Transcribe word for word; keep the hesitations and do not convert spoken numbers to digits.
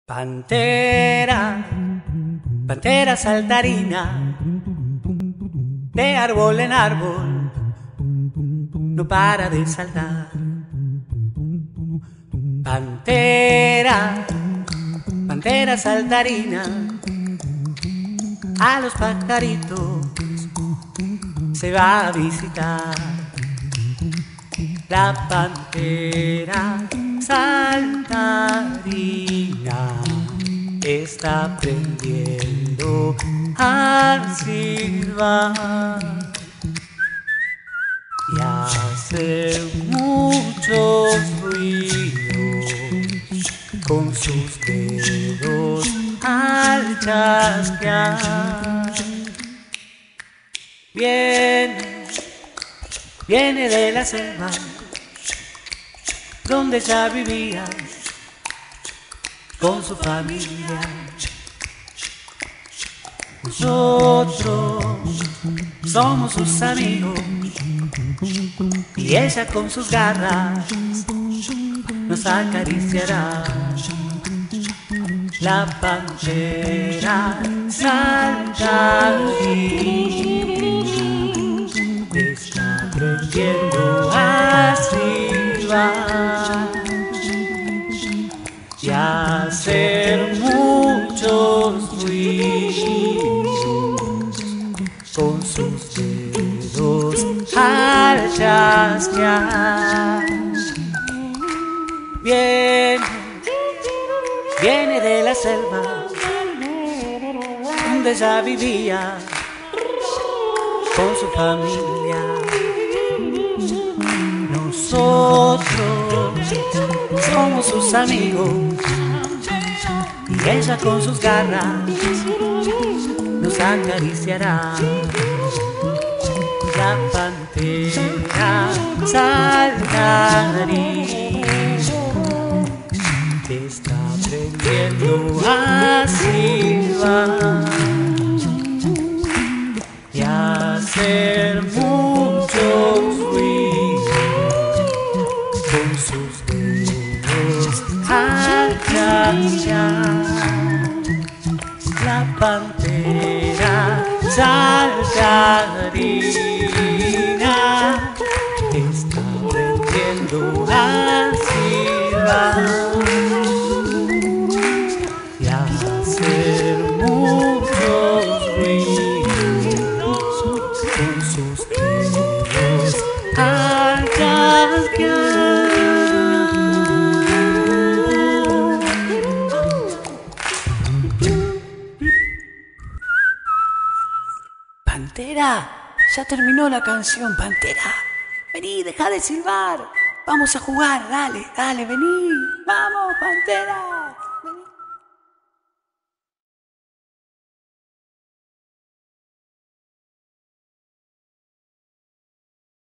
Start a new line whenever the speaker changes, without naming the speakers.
Pantera, pantera saltarina, de árbol en árbol, no para de saltar. Pantera, pantera saltarina, a los pajaritos se va a visitar. La pantera saltarina está aprendiendo a silbar y a hacer muchos ruidos con sus dedos al chasquear. Viene, viene de la selva donde ya vivía con su familia. Nosotros somos sus amigos y ella con sus garras nos acariciará. La pantera saltarina está aprendiendo a silbar y a hacer muchos ruidos con sus dedos al chasquear. Viene, viene de la selva donde ya vivía con su familia. Nosotros somos sus amigos y ella con sus garras nos acariciará. La pantera saltarina está aprendiendo a silbar y a hacer muchos ruidos con sus dedos al chasquear. La pantera saltarina está aprendiendo a silbar y a hacer muchos ruidos con sus dedos al chasquear. Pantera, ya terminó la canción, Pantera. Vení, deja de silbar. Vamos a jugar, dale, dale, vení. Vamos, Pantera.